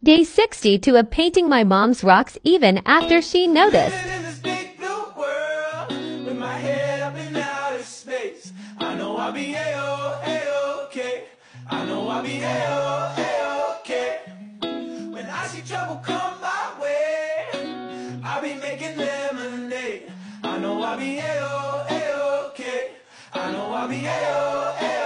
Day 62 of painting my mom's rocks even after she noticed. Living in this big blue world, with my head up in outer space. I know I'll be A-O-A-OK. I know I'll be A-O-A-OK. When I see trouble come my way, I'll be making lemonade. I know I'll be A-O-A-OK. I know I'll be A-O-A-OK.